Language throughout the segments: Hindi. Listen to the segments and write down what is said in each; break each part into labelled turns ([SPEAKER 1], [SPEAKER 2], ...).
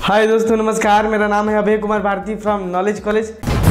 [SPEAKER 1] हाय दोस्तों, नमस्कार। मेरा नाम है Abhay Kumar Bharti from knowledge college.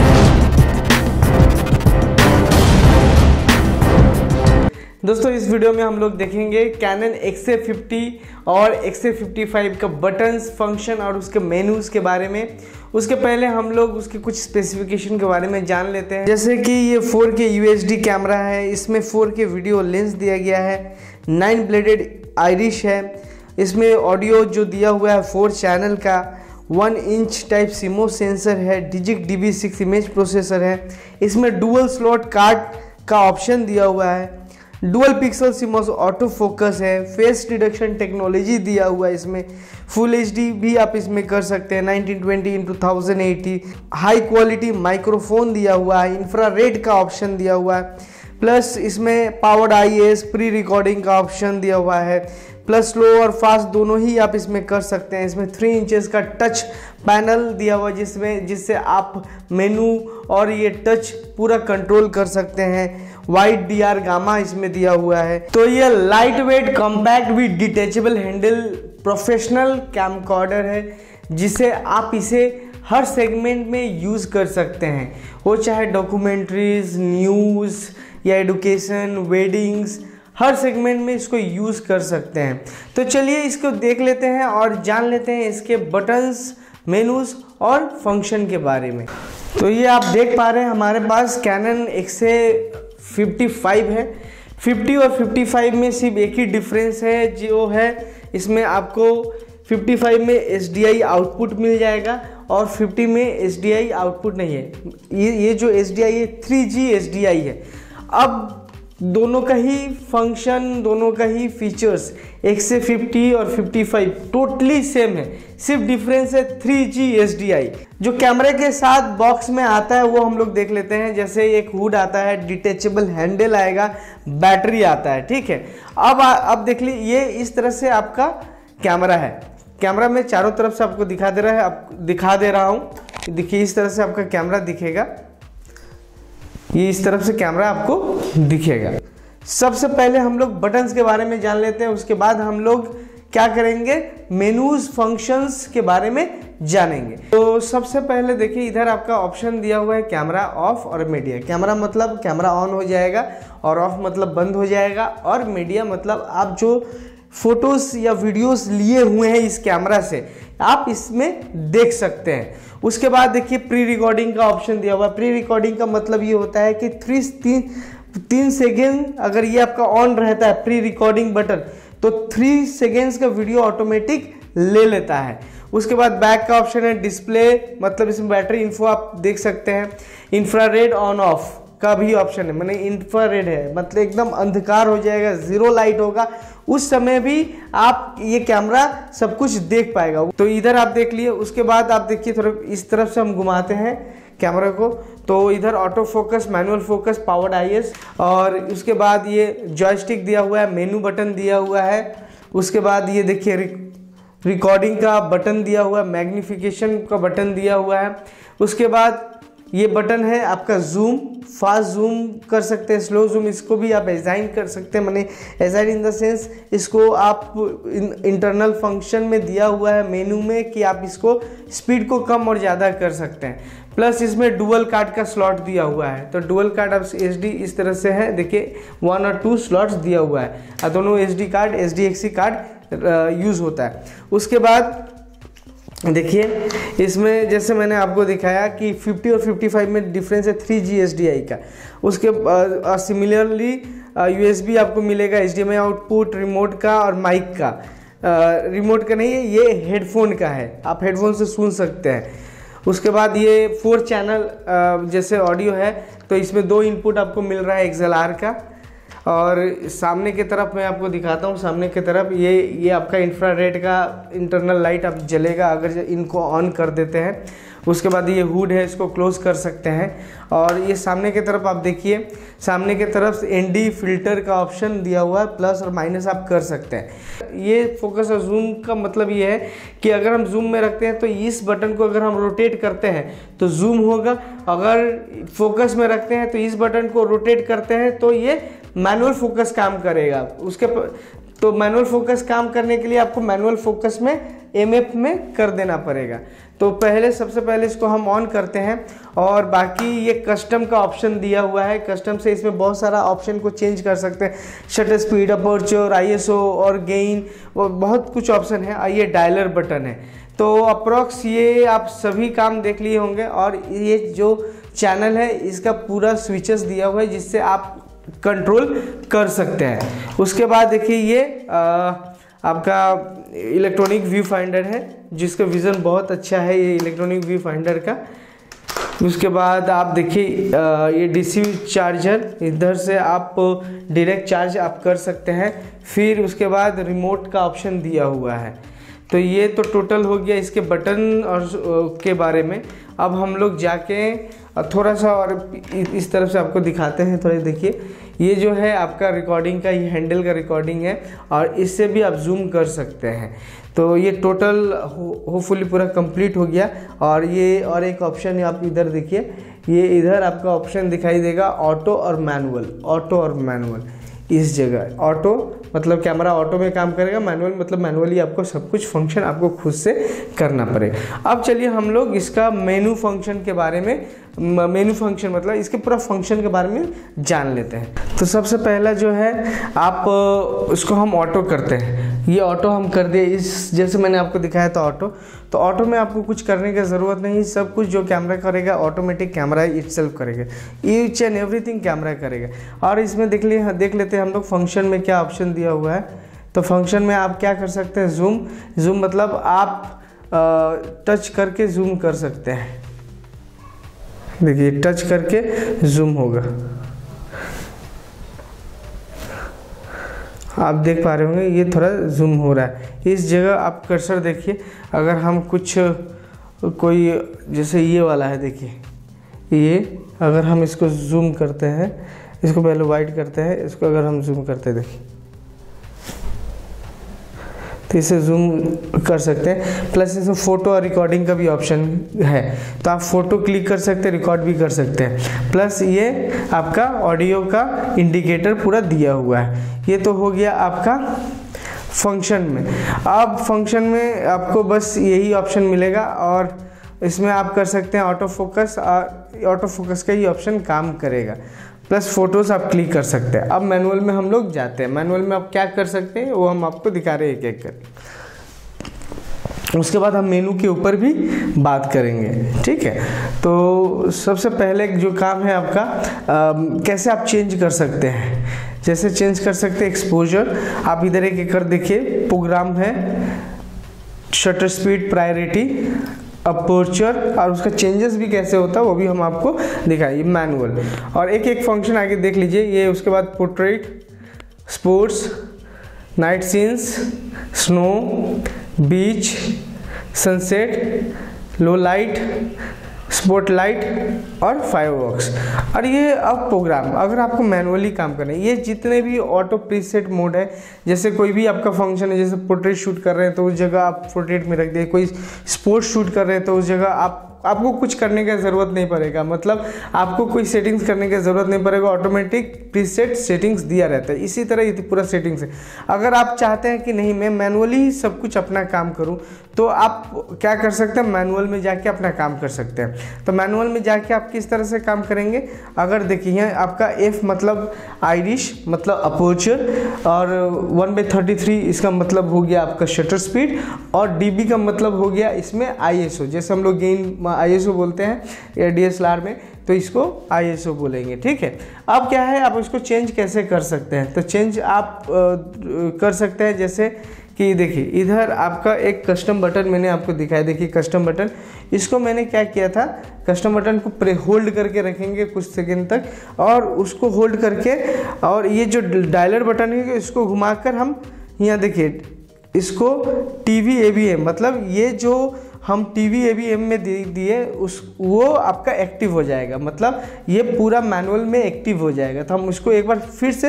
[SPEAKER 1] दोस्तों, इस वीडियो में हम लोग देखेंगे कैनन XA50 और XA55 का बटन्स, फंक्शन और उसके मेनूज के बारे में। उसके पहले हम लोग उसके कुछ स्पेसिफिकेशन के बारे में जान लेते हैं। जैसे कि ये 4K UHD कैमरा है, इसमें 4K वीडियो लेंस दिया गया है, 9 ब्लेडेड आइरिश है, इसमें ऑडियो जो दिया हुआ है 4 चैनल का, 1 इंच टाइप सीमो सेंसर है, डिजिक DB6 इमेज प्रोसेसर है, इसमें डुअल स्लॉट कार्ड का ऑप्शन दिया हुआ है, dual pixel CMOS auto focus है, फेस रिडक्शन टेक्नोलॉजी दिया हुआ है, इसमें फुल HD भी आप इसमें कर सकते हैं 1920x1080, हाई क्वालिटी माइक्रोफोन दिया हुआ है, इंफ्रारेड का ऑप्शन दिया हुआ है, प्लस इसमें पावर्ड IS प्री रिकॉर्डिंग का ऑप्शन दिया हुआ है, प्लस स्लो और फास्ट दोनों ही आप इसमें कर सकते हैं। इसमें 3 इंचेस का टच पैनल दिया हुआ है जिससे आप मेनू और ये टच पूरा कंट्रोल कर सकते हैं। वाइड DR गामा इसमें दिया हुआ है। तो ये light weight compact with detachable handle professional camcorder है, जिसे आप इसे हर सेगमेंट में यूज़ कर सकते हैं, वो चाहे डॉक्यूमेंट्रीज, न्यूज़ या एडुकेशन, वेडिंग्स, हर सेगमेंट में इसको यूज़ कर सकते हैं। तो चलिए इसको देख लेते हैं और जान लेते हैं इसके बटन्स, मेनूज और फंक्शन के बारे में। तो ये आप देख पा रहे हैं हमारे पास कैनन XA55 है। 50 और 55 में सिर्फ एक ही डिफरेंस है, जो है इसमें आपको 55 में SDI आउटपुट मिल जाएगा और 50 में SDI आउटपुट नहीं है। ये जो SDI है 3G SDI है। अब दोनों का ही फंक्शन, दोनों का ही फीचर्स XA50 और 55 टोटली सेम है, सिर्फ डिफरेंस है 3G SDI। जो कैमरे के साथ बॉक्स में आता है वो हम लोग देख लेते हैं। जैसे एक हुड आता है, डिटेचेबल हैंडल आएगा, बैटरी आता है, ठीक है। अब देख ली, ये इस तरह से आपका कैमरा है। कैमरा में चारों तरफ से आपको दिखा दे रहा हूँ। देखिए, इस तरह से आपका कैमरा दिखेगा, ये इस तरफ से कैमरा आपको दिखेगा। सबसे पहले हम लोग बटन्स के बारे में जान लेते हैं, उसके बाद हम लोग क्या करेंगे, मेनूज, फंक्शंस के बारे में जानेंगे। तो सबसे पहले देखिए, इधर आपका ऑप्शन दिया हुआ है कैमरा ऑफ और मीडिया। कैमरा मतलब कैमरा ऑन हो जाएगा और ऑफ मतलब बंद हो जाएगा, और मीडिया मतलब आप जो फोटोज या वीडियोस लिए हुए हैं इस कैमरा से आप इसमें देख सकते हैं। उसके बाद देखिए, प्री रिकॉर्डिंग का ऑप्शन दिया हुआ है। प्री रिकॉर्डिंग का मतलब ये होता है कि 3 सेकेंड अगर ये आपका ऑन रहता है प्री रिकॉर्डिंग बटन, तो 3 सेकेंड्स का वीडियो ऑटोमेटिक ले लेता है। उसके बाद बैक का ऑप्शन है, डिस्प्ले मतलब इसमें बैटरी इन्फो आप देख सकते हैं। इंफ्रारेड ऑन ऑफ का भी ऑप्शन है, मैंने इंफ्रारेड है मतलब एकदम अंधकार हो जाएगा, जीरो लाइट होगा, उस समय भी आप ये कैमरा सब कुछ देख पाएगा। तो इधर आप देख लिए। उसके बाद आप देखिए, थोड़ा इस तरफ से हम घुमाते हैं कैमरा को, तो इधर auto focus, manual focus, powered IS, और उसके बाद ये जॉयस्टिक दिया हुआ है, मेनू बटन दिया हुआ है। उसके बाद ये देखिए रिकॉर्डिंग का बटन दिया हुआ है, मैग्निफिकेशन का बटन दिया हुआ है। उसके बाद ये बटन है आपका जूम, फास्ट जूम कर सकते हैं, स्लो जूम, इसको भी आप असाइन कर सकते हैं। मैंने असाइन इन द सेंस, इसको आप इंटरनल फंक्शन में दिया हुआ है मेनू में कि आप इसको स्पीड को कम और ज़्यादा कर सकते हैं। प्लस इसमें डुअल कार्ड का स्लॉट दिया हुआ है, तो डुअल कार्ड अब SD इस तरह से है, देखिए 1 और 2 स्लॉट्स दिया हुआ है, दोनों SD card, SDXC card use होता है। उसके बाद देखिए, इसमें जैसे मैंने आपको दिखाया कि 50 और 55 में डिफरेंस है 3G SDI का। उसके सिमिलरली USB आपको मिलेगा, HDMI आउटपुट, रिमोट का और माइक का। रिमोट का नहीं है, ये हेडफोन का है, आप हेडफोन से सुन सकते हैं। उसके बाद ये 4 चैनल जैसे ऑडियो है, तो इसमें 2 इनपुट आपको मिल रहा है XLR का, और सामने की तरफ मैं आपको दिखाता हूँ। सामने की तरफ ये आपका इंफ्रारेड का इंटरनल लाइट अब जलेगा अगर इनको ऑन कर देते हैं। उसके बाद ये हुड है, इसको क्लोज कर सकते हैं। और ये सामने की तरफ आप देखिए, सामने की तरफ ND फिल्टर का ऑप्शन दिया हुआ है, प्लस और माइनस आप कर सकते हैं। ये फोकस और जूम का मतलब ये है कि अगर हम जूम में रखते हैं तो इस बटन को अगर हम रोटेट करते हैं तो जूम होगा, अगर फोकस में रखते हैं तो इस बटन को रोटेट करते हैं तो ये मैनुअल फोकस काम करेगा। तो मैनुअल फोकस काम करने के लिए आपको मैनुअल फोकस में MF में कर देना पड़ेगा। तो पहले सबसे पहले इसको हम ऑन करते हैं और बाकी ये कस्टम का ऑप्शन दिया हुआ है। कस्टम से इसमें बहुत सारा ऑप्शन को चेंज कर सकते हैं, शटर स्पीड, अपर्चर, ISO और गेन, और बहुत कुछ ऑप्शन है। ये डायलर बटन है। तो अप्रॉक्स ये आप सभी काम देख लिए होंगे। और ये जो चैनल है इसका पूरा स्विचेस दिया हुआ है जिससे आप कंट्रोल कर सकते हैं। उसके बाद देखिए ये आपका इलेक्ट्रॉनिक व्यू फाइंडर है जिसका विज़न बहुत अच्छा है ये इलेक्ट्रॉनिक व्यू फाइंडर का। उसके बाद आप देखिए ये DC चार्जर, इधर से आप डायरेक्ट चार्ज आप कर सकते हैं। फिर उसके बाद रिमोट का ऑप्शन दिया हुआ है। तो ये तो टोटल हो गया इसके बटन और के बारे में। अब हम लोग जाके थोड़ा सा और इस तरफ से आपको दिखाते हैं। थोड़ा देखिए, ये जो है आपका रिकॉर्डिंग का, ये हैंडल का रिकॉर्डिंग है और इससे भी आप जूम कर सकते हैं। तो ये टोटल होपफुली पूरा कंप्लीट हो गया। और ये और एक ऑप्शन है, आप इधर देखिए, ये इधर आपका ऑप्शन दिखाई देगा ऑटो और मैनुअल। ऑटो और मैनुअल इस जगह, ऑटो मतलब कैमरा ऑटो में काम करेगा, मैनुअल मतलब मैनुअली आपको सब कुछ फंक्शन आपको खुद से करना पड़ेगा। अब चलिए हम लोग इसका मेनू फंक्शन के बारे में, मेनू फंक्शन मतलब इसके पूरा फंक्शन के बारे में जान लेते हैं। तो सबसे पहला जो है आप उसको हम ऑटो करते हैं। ये ऑटो हम कर दिए, इस जैसे मैंने आपको दिखाया था ऑटो। तो ऑटो में आपको कुछ करने की ज़रूरत नहीं, सब कुछ जो कैमरा करेगा ऑटोमेटिक कैमरा इटसेल्फ करेगा, ईच एंड एवरीथिंग कैमरा करेगा। और इसमें देख लेते हैं हम लोग फंक्शन में क्या ऑप्शन दिया हुआ है। तो फंक्शन में आप क्या कर सकते हैं, जूम मतलब आप टच करके जूम कर सकते हैं। देखिए टच करके जूम होगा, आप देख पा रहे होंगे ये थोड़ा जूम हो रहा है। इस जगह आप कर्सर देखिए, अगर हम कुछ कोई जैसे ये वाला है, देखिए ये अगर हम इसको जूम करते हैं, इसको पहले वाइड करते हैं, इसको अगर हम जूम करते हैं देखिए तो इसे जूम कर सकते हैं। प्लस इसमें फ़ोटो और रिकॉर्डिंग का भी ऑप्शन है, तो आप फ़ोटो क्लिक कर सकते हैं, रिकॉर्ड भी कर सकते हैं। प्लस ये आपका ऑडियो का इंडिकेटर पूरा दिया हुआ है। ये तो हो गया आपका फंक्शन में। अब फंक्शन में आपको बस यही ऑप्शन मिलेगा और इसमें आप कर सकते हैं ऑटो फोकस, और ऑटो फोकस का ही ऑप्शन काम करेगा। प्लस फोटोज़ आप क्लिक कर सकते हैं। अब मैनुअल में हम लोग जाते हैं। मैनुअल में आप क्या कर सकते हैं वो हम आपको दिखा रहे हैं एक एक कर। उसके बाद हम मेनू के ऊपर भी बात करेंगे, ठीक है। तो सबसे पहले जो काम है आपका कैसे आप चेंज कर सकते हैं। जैसे चेंज कर सकते हैं एक्सपोजर, आप इधर एक कर देखिए, प्रोग्राम है, शटर स्पीड, प्रायोरिटी, अपर्चर, और उसका चेंजेस भी कैसे होता है वो भी हम आपको दिखाएंगे मैनुअल। और एक एक फंक्शन आगे देख लीजिए। ये उसके बाद portrait, sports, night scenes, snow, beach, sunset, low light, spotlight और फायरवर्क्स। और ये अब प्रोग्राम अगर आपको मैनुअली काम करना है, ये जितने भी ऑटो प्रीसेट मोड है, जैसे कोई भी आपका फंक्शन है, जैसे पोर्ट्रेट शूट कर रहे हैं तो उस जगह आप पोर्ट्रेट में रख दिए, कोई स्पोर्ट्स शूट कर रहे हैं तो उस जगह आपको कुछ करने का ज़रूरत नहीं पड़ेगा, मतलब आपको कोई सेटिंग्स करने की ज़रूरत नहीं पड़ेगा, ऑटोमेटिक प्रीसेट सेटिंग्स दिया रहता है। इसी तरह ये पूरा सेटिंग्स है। अगर आप चाहते हैं कि नहीं मैं मैनुअली ही सब कुछ अपना काम करूं, तो आप क्या कर सकते हैं, मैनुअल में जाके अपना काम कर सकते हैं। तो मैनुअल में जाके आप किस तरह से काम करेंगे, अगर देखिए आपका F मतलब आइरिश मतलब अपर्चर, और 1/33 इसका मतलब हो गया आपका शटर स्पीड, और DB का मतलब हो गया इसमें ISO, जैसे हम लोग गेन ISO बोलते हैं DSLR में, तो इसको ISO बोलेंगे, ठीक है। अब क्या है, आप इसको चेंज कैसे कर सकते हैं। तो चेंज आप कर सकते हैं जैसे कि देखिए इधर आपका एक कस्टम बटन मैंने आपको दिखाया, देखिए कस्टम बटन, इसको मैंने क्या किया था, कस्टम बटन को होल्ड करके रखेंगे कुछ सेकंड तक, और उसको होल्ड करके, और ये जो डायलर बटन है इसको घुमाकर हम यहाँ देखिए इसको TV ABM, मतलब ये जो हम TV ABM में दिए वो आपका एक्टिव हो जाएगा, मतलब ये पूरा मैनुअल में एक्टिव हो जाएगा। तो हम उसको एक बार फिर से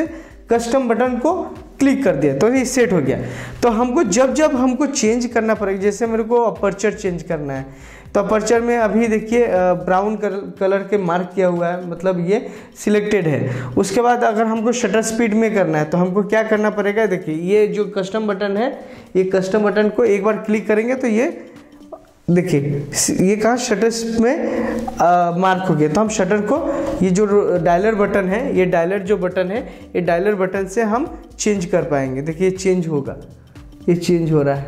[SPEAKER 1] कस्टम बटन को क्लिक कर दिया तो ये सेट हो गया। तो हमको जब जब हमको चेंज करना पड़ेगा, जैसे मेरे को अपर्चर चेंज करना है तो अपर्चर में अभी देखिए ब्राउन कलर के मार्क किया हुआ है, मतलब ये सिलेक्टेड है। उसके बाद अगर हमको शटर स्पीड में करना है तो हमको क्या करना पड़ेगा, देखिए ये जो कस्टम बटन है, ये कस्टम बटन को एक बार क्लिक करेंगे तो ये देखिए ये कहाँ शटर में मार्क हो गया। तो हम शटर को, ये जो डायलर बटन है, ये डायलर जो बटन है, ये डायलर बटन से हम चेंज कर पाएंगे। देखिए ये चेंज होगा, ये चेंज हो रहा है,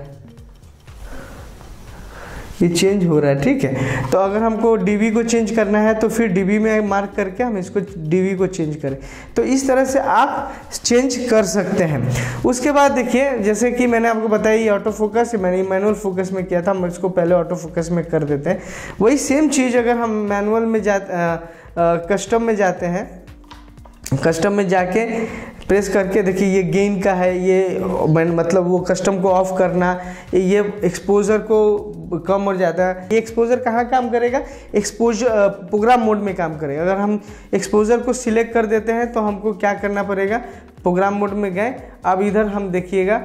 [SPEAKER 1] ये चेंज हो रहा है, ठीक है। तो अगर हमको डीबी को चेंज करना है तो फिर डीबी में मार्क करके हम इसको डीबी को चेंज करें। तो इस तरह से आप चेंज कर सकते हैं। उसके बाद देखिए, जैसे कि मैंने आपको बताया ये ऑटो फोकस, मैंने मैनुअल फोकस में किया था, हम इसको पहले ऑटो फोकस में कर देते हैं। वही सेम चीज़ अगर हम मैनुअल में कस्टम में जाते हैं, कस्टम में जाके प्रेस करके देखिए ये गेन का है, ये मतलब वो कस्टम को ऑफ करना, ये एक्सपोजर को कम हो जाता है। ये एक्सपोजर कहाँ काम करेगा, एक्सपोजर प्रोग्राम मोड में काम करेगा। अगर हम एक्सपोजर को सिलेक्ट कर देते हैं तो हमको क्या करना पड़ेगा, प्रोग्राम मोड में गए। अब इधर हम देखिएगा,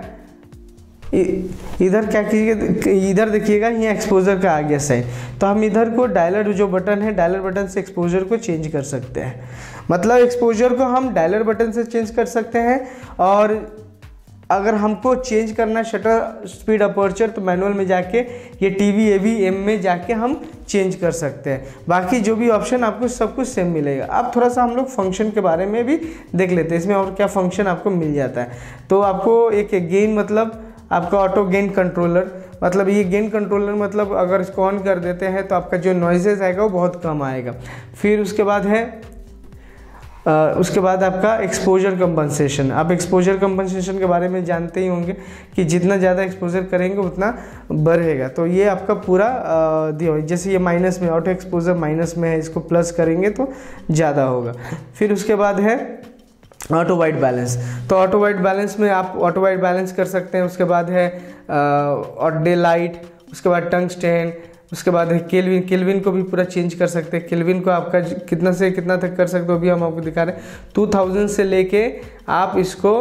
[SPEAKER 1] इधर क्या कीजिएगा, इधर देखिएगा यहाँ एक्सपोजर का आ गया सही। तो हम इधर को डायलर जो बटन है, डायलर बटन से एक्सपोजर को चेंज कर सकते हैं। मतलब एक्सपोजर को हम डायलर बटन से चेंज कर सकते हैं। और अगर हमको चेंज करना शटर स्पीड अपर्चर तो मैनुअल में जाके ये टीवी AVM में जाके हम चेंज कर सकते हैं। बाकी जो भी ऑप्शन आपको सब कुछ सेम मिलेगा। अब थोड़ा सा हम लोग फंक्शन के बारे में भी देख लेते हैं, इसमें और क्या फंक्शन आपको मिल जाता है। तो आपको एक गेन, मतलब आपका ऑटो गेन कंट्रोलर, मतलब ये गेन कंट्रोलर मतलब अगर इसको ऑन कर देते हैं तो आपका जो नॉइजेज आएगा वो बहुत कम आएगा। फिर उसके बाद है उसके बाद आपका एक्सपोजर कंपनसेशन। आप एक्सपोजर कंपनसेशन के बारे में जानते ही होंगे कि जितना ज़्यादा एक्सपोजर करेंगे उतना बढ़ेगा। तो ये आपका पूरा दिया, जैसे ये माइनस में, ऑटो एक्सपोजर माइनस में है, इसको प्लस करेंगे तो ज़्यादा होगा। फिर उसके बाद है ऑटो वाइट बैलेंस। तो ऑटो वाइट बैलेंस में आप ऑटो वाइट बैलेंस कर सकते हैं। उसके बाद है और डे लाइट, उसके बाद टंगस्टेन, उसके बाद है केल्विन। केल्विन को भी पूरा चेंज कर सकते हैं। केल्विन को आपका कितना से कितना तक कर सकते हो भी हम आपको दिखा रहे हैं। 2000 से लेके आप इसको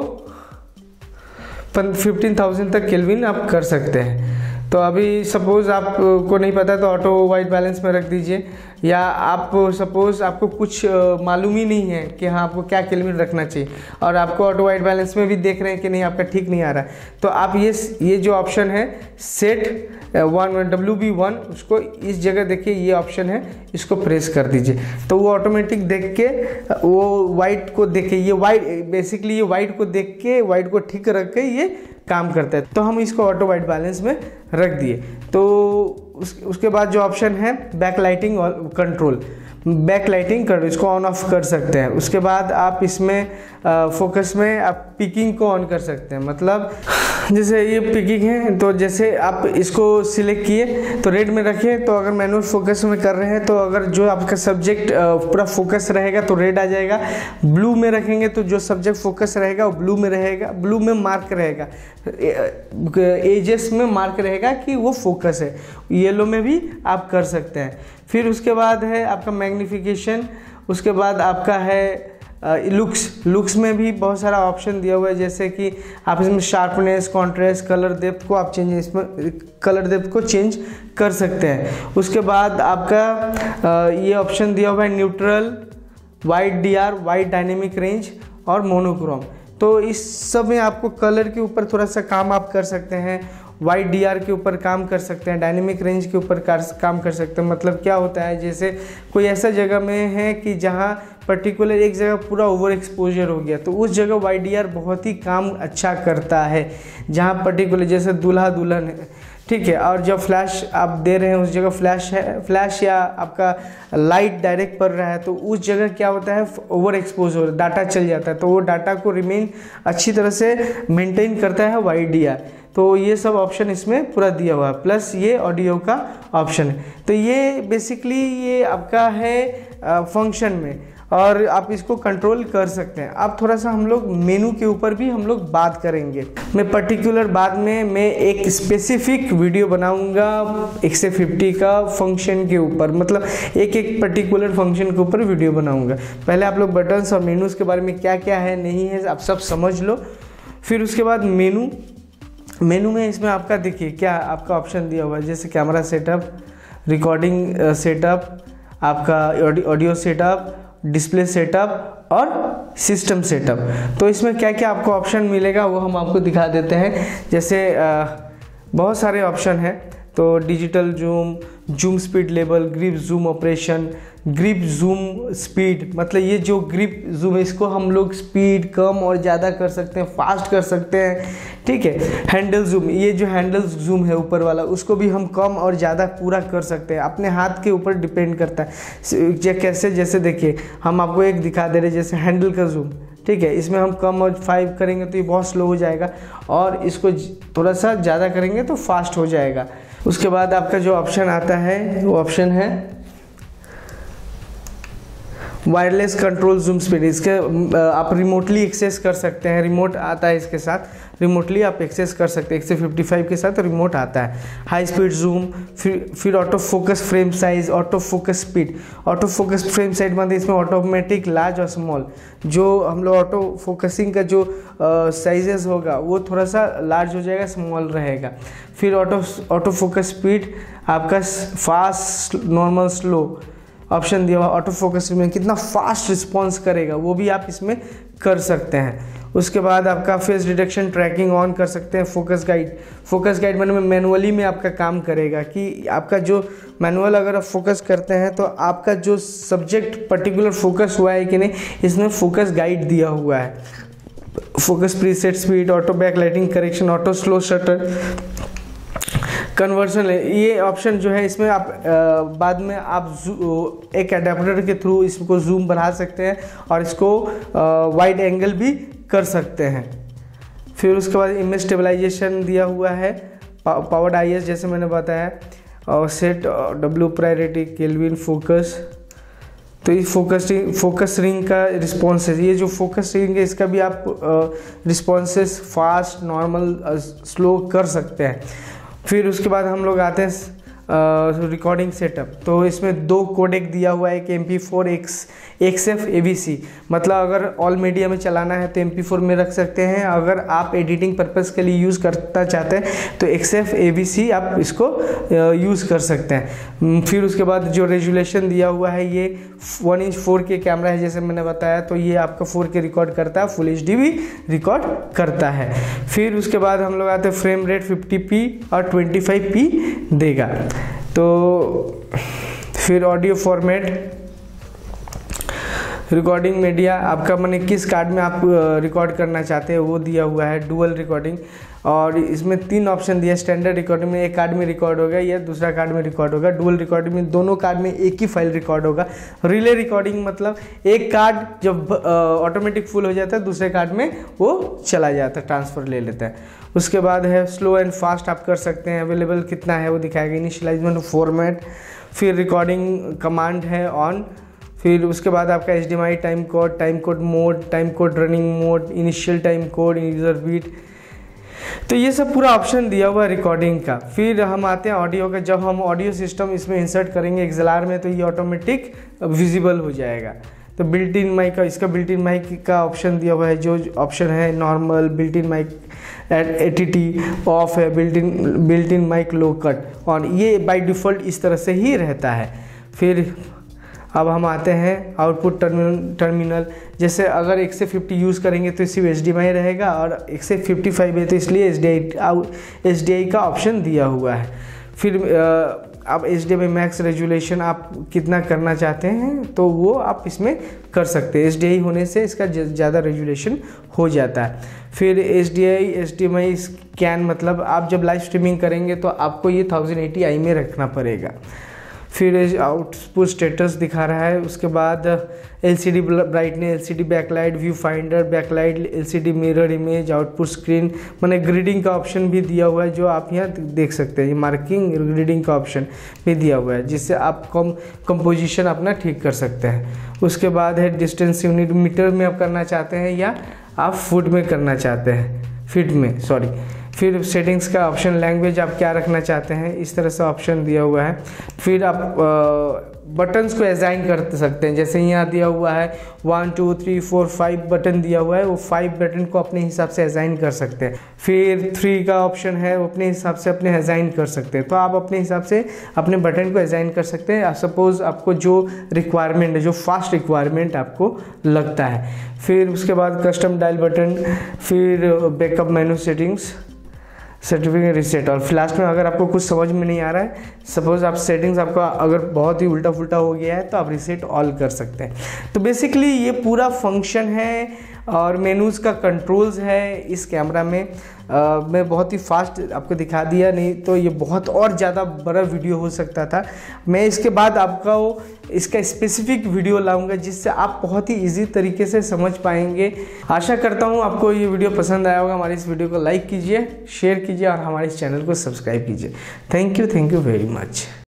[SPEAKER 1] 15,000 तक केल्विन आप कर सकते हैं। तो अभी सपोज़ आपको नहीं पता तो ऑटो वाइट बैलेंस में रख दीजिए, या आप सपोज़ आपको कुछ मालूम ही नहीं है कि हाँ आपको क्या केल्विन रखना चाहिए और आपको ऑटो वाइट बैलेंस में भी देख रहे हैं कि नहीं आपका ठीक नहीं आ रहा है, तो आप ये जो ऑप्शन है सेट WB1, उसको इस जगह देखिए ये ऑप्शन है, इसको प्रेस कर दीजिए तो वो ऑटोमेटिक देख के वो वाइट को देख के, ये वाइट बेसिकली ये वाइट को देख के वाइट को ठीक रख के ये काम करता है। तो हम इसको ऑटो वाइट बैलेंस में रख दिए। तो उसके बाद जो ऑप्शन है बैक लाइटिंग और कंट्रोल, बैक लाइटिंग कर इसको ऑन ऑफ कर सकते हैं। उसके बाद आप इसमें फोकस में आप पिकिंग को ऑन कर सकते हैं। मतलब जैसे ये पिकिंग है तो जैसे आप इसको सिलेक्ट किए तो रेड में रखें, तो अगर मैनुअल फोकस में कर रहे हैं तो अगर जो आपका सब्जेक्ट पूरा फोकस रहेगा तो रेड आ जाएगा। ब्लू में रखेंगे तो जो सब्जेक्ट फोकस रहेगा वो ब्लू में रहेगा, ब्लू में मार्क रहेगा, एजेस में मार्क रहेगा कि वो फोकस है। येलो में भी आप कर सकते हैं। फिर उसके बाद है आपका मैग्नीफिकेशन। उसके बाद आपका है लुक्स में भी बहुत सारा ऑप्शन दिया हुआ है, जैसे कि आप इसमें शार्पनेस, कॉन्ट्रास्ट, कलर डेप्थ को आप इसमें कलर डेप्थ को चेंज कर सकते हैं। उसके बाद आपका ये ऑप्शन दिया हुआ है neutral, white DR, white dynamic range और मोनोक्रोम। तो इस सब में आपको कलर के ऊपर थोड़ा सा काम आप कर सकते हैं, वाइट DR के ऊपर काम कर सकते हैं, डायनेमिक रेंज के ऊपर काम कर सकते हैं। मतलब क्या होता है, जैसे कोई ऐसा जगह में है कि जहाँ पर्टिकुलर एक जगह पूरा ओवर एक्सपोजर हो गया तो उस जगह वाइट DR बहुत ही काम अच्छा करता है। जहाँ पर्टिकुलर जैसे दूल्हा दुल्हन है, ठीक है, और जब फ्लैश आप दे रहे हैं उस जगह फ्लैश है, फ्लैश या आपका लाइट डायरेक्ट पड़ रहा है तो उस जगह क्या होता है ओवर एक्सपोज हो, डाटा चल जाता है, तो वो डाटा को रिमेन अच्छी तरह से मेंटेन करता है वाइट DR। तो ये सब ऑप्शन इसमें पूरा दिया हुआ है, प्लस ये ऑडियो का ऑप्शन है। तो ये बेसिकली ये आपका है फंक्शन में। और आप इसको कंट्रोल कर सकते हैं। अब थोड़ा सा हम लोग मेनू के ऊपर भी हम लोग बात करेंगे। मैं पर्टिकुलर बाद में मैं एक स्पेसिफिक वीडियो बनाऊंगा XA50 का फंक्शन के ऊपर, मतलब एक एक पर्टिकुलर फंक्शन के ऊपर वीडियो बनाऊंगा। पहले आप लोग बटन्स और मेनूज़ के बारे में क्या क्या है नहीं है आप सब समझ लो। फिर उसके बाद मेनू में इसमें आपका देखिए क्या आपका ऑप्शन दिया हुआ है, जैसे कैमरा सेटअप, रिकॉर्डिंग सेटअप, आपका ऑडियो सेटअप, डिस्प्ले सेटअप और सिस्टम सेटअप। तो इसमें क्या क्या आपको ऑप्शन मिलेगा वो हम आपको दिखा देते हैं। जैसे बहुत सारे ऑप्शन हैं, तो digital zoom, zoom speed level, grip zoom operation, grip zoom speed, मतलब ये जो ग्रिप जूम है इसको हम लोग स्पीड कम और ज़्यादा कर सकते हैं, फास्ट कर सकते हैं, ठीक है। हैंडल जूम, ये जो हैंडल जूम है ऊपर वाला उसको भी हम कम और ज़्यादा पूरा कर सकते हैं, अपने हाथ के ऊपर डिपेंड करता है कैसे। जैसे देखिए हम आपको एक दिखा दे रहे हैं, जैसे हैंडल का जूम, ठीक है, इसमें हम कम और 5 करेंगे तो ये बहुत स्लो हो जाएगा और इसको थोड़ा सा ज़्यादा करेंगे तो फास्ट हो जाएगा। उसके बाद आपका जो ऑप्शन आता है वो ऑप्शन है वायरलेस कंट्रोल जूम स्पीड। इसके आप रिमोटली एक्सेस कर सकते हैं, रिमोट आता है इसके साथ, रिमोटली आप एक्सेस कर सकते हैं। XA55 के साथ रिमोट आता है। हाई स्पीड जूम, फिर auto focus frame size, auto focus speed. Auto focus frame size मतलब इसमें ऑटोमेटिक लार्ज और स्मॉल, जो हम लोग ऑटो फोकसिंग का जो साइजेस होगा वो थोड़ा सा लार्ज हो जाएगा, स्मॉल रहेगा। फिर ऑटो फोकस स्पीड आपका फास्ट, नॉर्मल, स्लो ऑप्शन दिया हुआ। ऑटो फोकस में कितना फास्ट रिस्पॉन्स करेगा वो भी आप इसमें कर सकते हैं। उसके बाद आपका फेस डिटेक्शन ट्रैकिंग ऑन कर सकते हैं। फोकस गाइड मैंने मैनुअली में आपका काम करेगा कि आपका जो मैनुअल अगर आप फोकस करते हैं तो आपका जो सब्जेक्ट पर्टिकुलर फोकस हुआ है कि नहीं, इसमें फोकस गाइड दिया हुआ है। Focus preset speed, auto back lighting correction, auto slow shutter conversion है। ये ऑप्शन जो है इसमें आप बाद में आप एक एडाप्टर के थ्रू इसको जूम बढ़ा सकते हैं और इसको वाइड एंगल भी कर सकते हैं। फिर उसके बाद इमेज स्टेबलाइजेशन दिया हुआ है, पावर्ड IS जैसे मैंने बताया, और set W priority, kelvin focus. तो इस फोकस रिंग का रिस्पॉन्स है, ये जो फोकस रिंग है इसका भी आप रिस्पॉन्सेस फास्ट, नॉर्मल, स्लो कर सकते हैं। फिर उसके बाद हम लोग आते हैं रिकॉर्डिंग सेटअप। तो इसमें 2 कोडेक दिया हुआ है, एक MP4 XF AVC, मतलब अगर ऑल मीडिया में चलाना है तो MP4 में रख सकते हैं, अगर आप एडिटिंग पर्पस के लिए यूज़ करना चाहते हैं तो XF AVC आप इसको यूज़ कर सकते हैं। फिर उसके बाद जो रेजुलेशन दिया हुआ है ये 1" 4K कैमरा है जैसे मैंने बताया, तो ये आपका 4K रिकॉर्ड करता है, फुल HD भी रिकॉर्ड करता है। फिर उसके बाद हम लोग आते हैं फ्रेम रेट 50p और 25p देगा। तो फिर ऑडियो फॉर्मेट, रिकॉर्डिंग मीडिया आपका मैंने किस कार्ड में आप रिकॉर्ड करना चाहते हैं वो दिया हुआ है, डुअल रिकॉर्डिंग। और इसमें 3 ऑप्शन दिया, स्टैंडर्ड रिकॉर्डिंग में एक कार्ड में रिकॉर्ड होगा या दूसरा कार्ड में रिकॉर्ड होगा, डुअल रिकॉर्डिंग में दोनों कार्ड में एक ही फाइल रिकॉर्ड होगा। रिले रिकॉर्डिंग मतलब एक कार्ड जब ऑटोमेटिक फुल हो जाता है दूसरे कार्ड में वो चला जाता है, ट्रांसफ़र ले लेता है। उसके बाद है स्लो एंड फास्ट आप कर सकते हैं, अवेलेबल कितना है वो दिखाएगा, इनिशियलाइजमेंट फॉर्मेट, फिर रिकॉर्डिंग कमांड है ऑन। फिर उसके बाद आपका HDMI time code mode, time code running mode, initial time code, user bit, तो ये सब पूरा ऑप्शन दिया हुआ है रिकॉर्डिंग का। फिर हम आते हैं ऑडियो का। जब हम ऑडियो सिस्टम इसमें इंसर्ट करेंगे XLR में तो ये ऑटोमेटिक विजिबल हो जाएगा। तो बिल्ट इन माइक का, इसका बिल्ट इन माइक का ऑप्शन दिया हुआ है, जो ऑप्शन है normal, built in mic ATT off है, built in mic low cut on, ये बाय डिफ़ॉल्ट इस तरह से ही रहता है। फिर अब हम आते हैं आउटपुट टर्मिनल। जैसे अगर XA50 यूज़ करेंगे तो सिर्फ HDMI रहेगा और XA55 है तो इसलिए HDI का ऑप्शन दिया हुआ है। फिर आप HDMI मैक्स रेजुलेशन आप कितना करना चाहते हैं तो वो आप इसमें कर सकते हैं, HDI होने से इसका ज़्यादा रेजुलेशन हो जाता है। फिर HDMI स्कैन, मतलब आप जब लाइव स्ट्रीमिंग करेंगे तो आपको ये 1080i में रखना पड़ेगा। फिर आउटपुट स्टेटस दिखा रहा है। उसके बाद LCD brightness, LCD backlight, view finder, backlight, LCD mirror image, output screen, मैंने ग्रिडिंग का ऑप्शन भी दिया हुआ है जो आप यहाँ देख सकते हैं। ये मार्किंग ग्रिडिंग का ऑप्शन भी दिया हुआ है जिससे आप कंपोजिशन अपना ठीक कर सकते हैं। उसके बाद है डिस्टेंस यूनिट, मीटर में आप करना चाहते हैं या आप फुट में करना चाहते हैं, फीट में सॉरी। फिर सेटिंग्स का ऑप्शन, लैंग्वेज आप क्या रखना चाहते हैं, इस तरह से ऑप्शन दिया हुआ है। फिर आप बटन्स को असाइन कर सकते हैं, जैसे यहाँ दिया हुआ है 1 2 3 4 5 बटन दिया हुआ है, वो 5 बटन को अपने हिसाब से असाइन कर सकते हैं। फिर 3 का ऑप्शन है, वो अपने हिसाब से अपने असाइन कर सकते हैं। तो आप अपने हिसाब से अपने बटन को असाइन कर सकते हैं, सपोज आपको जो रिक्वायरमेंट है, जो फास्ट रिक्वायरमेंट आपको लगता है। फिर उसके बाद कस्टम डायल बटन, फिर backup menu settings, certificate reset. और लास्ट में अगर आपको कुछ समझ में नहीं आ रहा है, सपोज आप सेटिंग्स आपका अगर बहुत ही उल्टा फुल्टा हो गया है, तो आप रिसेट ऑल कर सकते हैं। तो बेसिकली ये पूरा फंक्शन है और मेनूज़ का कंट्रोल्स है इस कैमरा में। मैं बहुत ही फास्ट आपको दिखा दिया, नहीं तो ये बहुत और ज़्यादा बड़ा वीडियो हो सकता था। मैं इसके बाद आपका इसका स्पेसिफिक वीडियो लाऊंगा जिससे आप बहुत ही इजी तरीके से समझ पाएंगे। आशा करता हूँ आपको ये वीडियो पसंद आया होगा। हमारे इस वीडियो को लाइक कीजिए, शेयर कीजिए और हमारे इस चैनल को सब्सक्राइब कीजिए। Thank you very much.